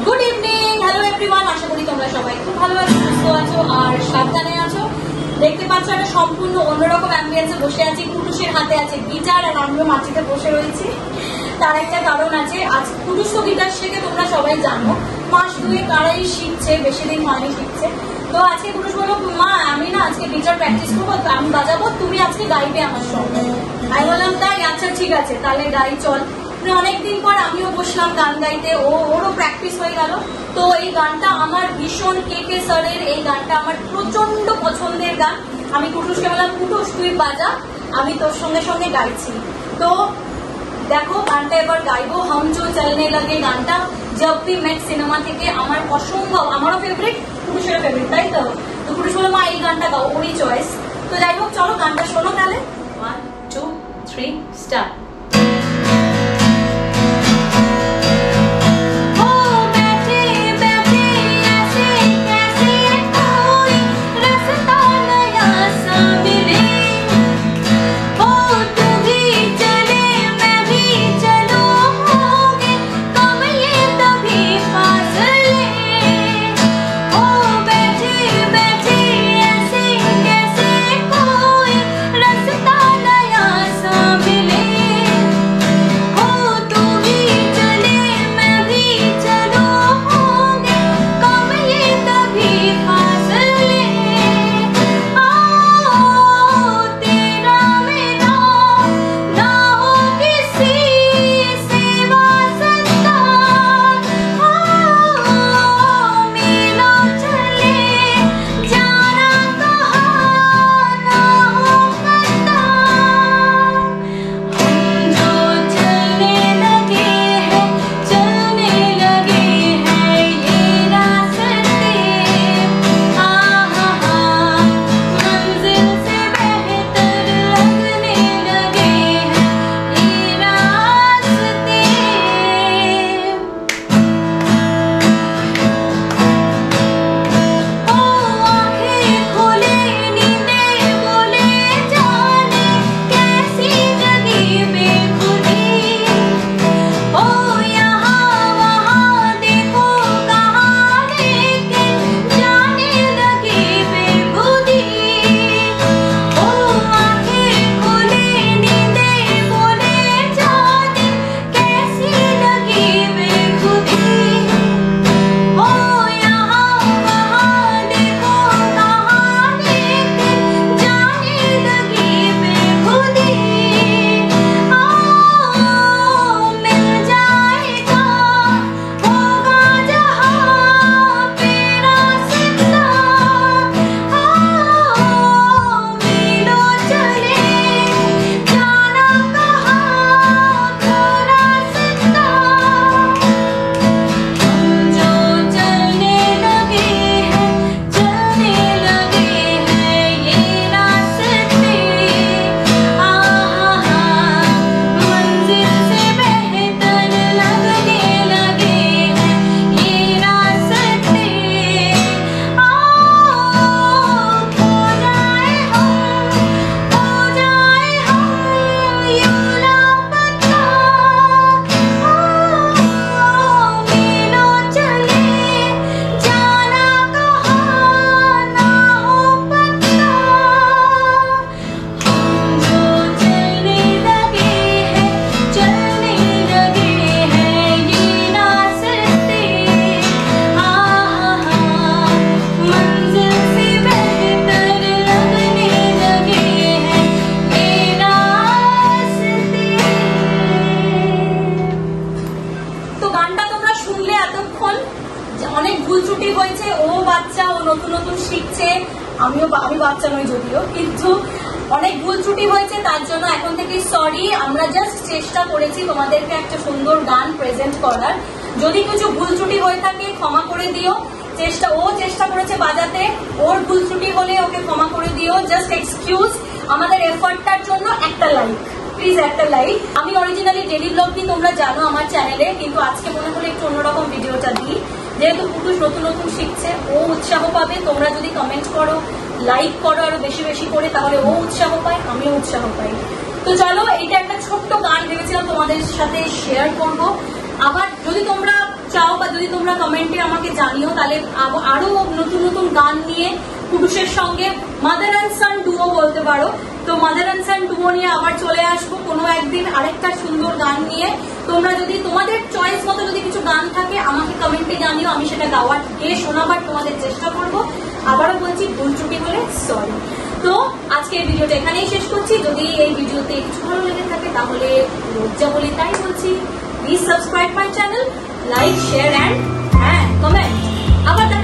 Good evening, hello everyone. আশা করি তোমরা সবাই খুব ভালো আছো, সুস্থ আছো আর সাবধানে আছো। দেখতে পাচ্ছ একটা সম্পূর্ণ অন্যরকম অ্যাম্বিয়েন্সে বসে আছি। কুটুসের হাতে আছে গিটার আর আমিও মাটিতে বসে রয়েছি। তার একটা কারণ আছে, আজ কুটুস তো গিটার শেখে, তোমরা সবাই জানো। মাস দুয়েক আড়াই শিখছে, বেশি দিন হয়নি শিখছে। তো আজকে কুটুস বললো, মা আমি না আজকে গিটার প্র্যাকটিস করবো, আমি বাজাবো, তুমি আজকে গাইবে আমার সঙ্গে। আমি বললাম তাই, আচ্ছা ঠিক আছে তাহলে গাই চল। অনেকদিন পর আমিও বসলাম গান গাইতে, ওরও প্র্যাকটিস হয়ে গেল। তো এই গানটা আমার ভীষণ কে স্যারের, এই গানটা আমার প্রচন্ড পছন্দের গান। আমি কুটুসকে বললাম, কুটুস তুই বাজা, আমি তোর সঙ্গে সঙ্গে গাইছি। তো দেখো গানটা এবার গাইবো, হাম জো চলনে লাগে গানটা জব ভি মেট সিনেমা থেকে। আমার অসম্ভব, আমারও ফেভারিট, কুটুসেরও ফেভারিট, তাই তো? তো কুটুস বললো, মা এই গানটা গাও, ওরই চয়েস। তো যাই হোক চলো গানটা শোনো তাহলে। 1 2 3 স্টার্ট। অনেক ভুল ত্রুটি হয়েছে, ও বাচ্চা, ও নতুন নতুন শিখছে, আমি বাচ্চা নই যদিও, কিন্তু অনেক ভুল ত্রুটি হয়েছে। তার জন্য এখন থেকে সরি। আমরা জাস্ট চেষ্টা করেছি তোমাদেরকে একটা সুন্দর গান প্রেজেন্ট করার। যদি কিছু ভুল ত্রুটি হয়ে থাকে ক্ষমা করে দিও। ও চেষ্টা করেছে বাজাতে, ওর ভুল ত্রুটি হলে ওকে ক্ষমা করে দিও। Just excuse. আমাদের এফর্টটার জন্য একটা লাইক, প্লিজ একটা লাইক। আমি অরিজিনালি ডেইলি ব্লগ দিই, তোমরা জানো আমার চ্যানেলে, কিন্তু আজকে মনে হলো একটু অন্যরকম ভিডিওটা দিই। যেহেতু কুটুস নতুন নতুন শিখছে, ও উৎসাহ পাবে। তোমরা যদি কমেন্ট করো, লাইক করো আরো বেশি বেশি করে, তাহলে ও উৎসাহ পায়, আমিও উৎসাহ পাই। তো চলো, এটা একটা ছোট্ট গান ভেবেছিলাম তোমাদের সাথে শেয়ার করব। আবার যদি তোমরা চাও বা যদি তোমরা কমেন্টে আমাকে জানিও, তাহলে আরো নতুন নতুন গান নিয়ে পুরুষের সঙ্গে মাদার অ্যান্ড সান ডুও বলতে পারো, তো মাদার অ্যান্ড সান ডুও নিয়ে আবার চলে আসবো কোনো একদিন আরেকটা সুন্দর গান নিয়ে। তোমরা যদি তোমাদের চয়েস মতো যদি কিছু গান থাকে আমাকে কমেন্টে জানিও, আমি সেটা গাওয়ার গিয়ে শোনাবার তোমাদের চেষ্টা করবো। আবারও বলছি, ভুল ত্রুটি হলে সরি। তো আজকে এই ভিডিওটা এখানেই শেষ করছি। যদি এই ভিডিওতে কিছু ভালো লেগে থাকে তাহলে লজ্জা বলি তাই বলছি, please subscribe my channel, like, share and comment. আবার